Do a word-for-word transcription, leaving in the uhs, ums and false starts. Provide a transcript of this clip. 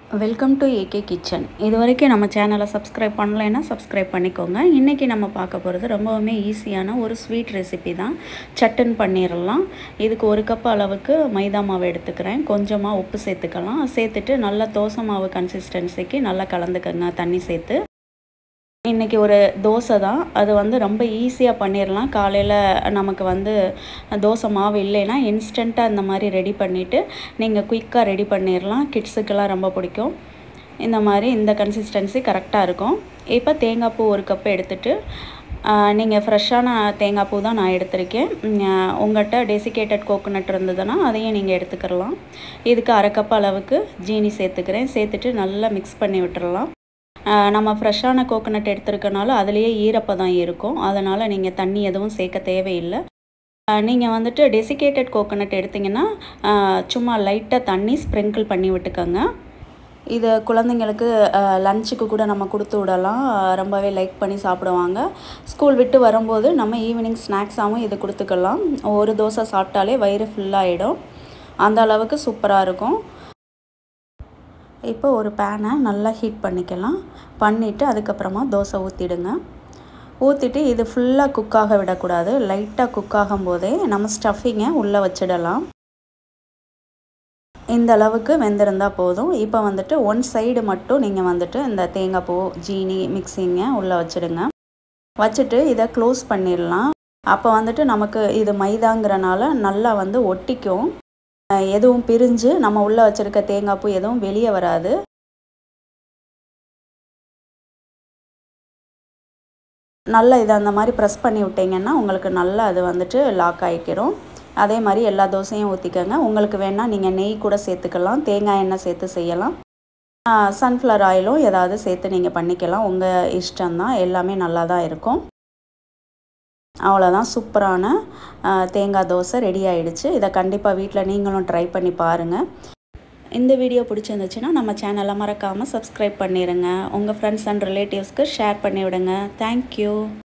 Welcome to AK kitchen. இது வரைக்கும் நம்ம சேனலை சப்ஸ்கிரைப் பண்ணலைன்னா சப்ஸ்கிரைப் பண்ணிக்கோங்க. இன்றைக்கி நம்ம பார்க்க போகிறது ரொம்பவுமே ஈஸியான ஒரு ஸ்வீட் ரெசிபி தான். சட்டுன்னு பண்ணிடலாம். இதுக்கு ஒரு கப் அளவுக்கு மைதா மாவு எடுத்துக்கிறேன். கொஞ்சமாக உப்பு சேர்த்துக்கலாம். சேர்த்துட்டு நல்லா தோசை மாவு கன்சிஸ்டன்சிக்கு நல்லா கலந்துக்கங்க தண்ணி சேர்த்து. இன்றைக்கி ஒரு தோசை தான், அது வந்து ரொம்ப ஈஸியாக பண்ணிடலாம். காலையில் நமக்கு வந்து தோசை மாவு இல்லைன்னா இன்ஸ்டண்ட்டாக இந்த மாதிரி ரெடி பண்ணிவிட்டு நீங்கள் குயிக்காக ரெடி பண்ணிடலாம். கிட்ஸுக்கெல்லாம் ரொம்ப பிடிக்கும். இந்த மாதிரி இந்த கன்சிஸ்டன்சி கரெக்டாக இருக்கும். இப்போ தேங்காய் பூ ஒரு கப்பு எடுத்துகிட்டு, நீங்கள் ஃப்ரெஷ்ஷான தேங்காய் பூ தான் நான் எடுத்திருக்கேன். உங்கள்கிட்ட டெசிகேட்டட் கோகோனட் இருந்ததுன்னா அதையும் நீங்கள் எடுத்துக்கலாம். இதுக்கு அரை கப் அளவுக்கு ஜீனி சேர்த்துக்கிறேன். சேர்த்துட்டு நல்லா மிக்ஸ் பண்ணி விட்டுறலாம். நம்ம ஃப்ரெஷ்ஷான கோகோனட் எடுத்துருக்கனால அதுலேயே ஈரப்பதம் இருக்கும். அதனால் நீங்கள் தண்ணி எதுவும் சேர்க்க தேவையில்லை. நீங்கள் வந்துட்டு டெசிகேட்டட் கோகோனட் எடுத்திங்கன்னா சும்மா லைட்டாக தண்ணி ஸ்ப்ரிங்கிள் பண்ணி விட்டுக்கோங்க. இதை குழந்தைங்களுக்கு லஞ்சுக்கு கூட நம்ம கொடுத்து விடலாம். ரொம்பவே லைக் பண்ணி சாப்பிடுவாங்க. ஸ்கூல் விட்டு வரும்போது நம்ம ஈவினிங் ஸ்நாக்ஸாகவும் இது கொடுத்துக்கலாம். ஒரு தோசை சாப்பிட்டாலே வயிறு ஃபுல்லாகிடும். அந்த அளவுக்கு சூப்பராக இருக்கும். இப்போ ஒரு பேனை நல்லா ஹீட் பண்ணிக்கலாம். பண்ணிவிட்டு அதுக்கப்புறமா தோசை ஊற்றிடுங்க. ஊற்றிட்டு இது ஃபுல்லாக குக்காக விடக்கூடாது. லைட்டாக குக் ஆகும்போதே நம்ம ஸ்டஃபிங்கை உள்ளே வச்சிடலாம். இந்த அளவுக்கு வெந்திருந்தால் போதும். இப்போ வந்துட்டு ஒன் சைடு மட்டும் நீங்கள் வந்துட்டு இந்த தேங்காய் பூ ஜீனி மிக்ஸிங்கை உள்ளே வச்சுடுங்க. வச்சுட்டு இதை க்ளோஸ் பண்ணிடலாம். அப்போ வந்துட்டு நமக்கு இது மைதாங்கிறனால நல்லா வந்து ஒட்டிக்கும். எதுவும் பிரிஞ்சு நம்ம உள்ளே வச்சுருக்க தேங்காய் பூ எதுவும் வெளியே வராது. நல்லா இதை அந்த மாதிரி ப்ரெஸ் பண்ணி விட்டிங்கன்னா உங்களுக்கு நல்லா அது வந்துட்டு லாக் ஆகிக்கிறோம். அதே மாதிரி எல்லா தோசையும் ஊற்றிக்கோங்க. உங்களுக்கு வேணால் நீங்கள் நெய் கூட சேர்த்துக்கலாம். தேங்காய் எண்ணெய் சேர்த்து செய்யலாம். சன்ஃப்ளவர் ஆயிலும் ஏதாவது சேர்த்து நீங்கள் பண்ணிக்கலாம். உங்கள் இஷ்டம்தான். எல்லாமே நல்லா தான் இருக்கும். அவ்வளோதான், சூப்பரான தேங்காய் தோசை ரெடி ஆகிடுச்சு. இதை கண்டிப்பாக வீட்டில் நீங்களும் ட்ரை பண்ணி பாருங்கள். இந்த வீடியோ பிடிச்சிருந்துச்சுன்னா நம்ம சேனலை மறக்காமல் சப்ஸ்கிரைப் பண்ணிடுங்க. உங்கள் ஃப்ரெண்ட்ஸ் அண்ட் ரிலேட்டிவ்ஸ்க்கு ஷேர் பண்ணி விடுங்க. தேங்க்யூ.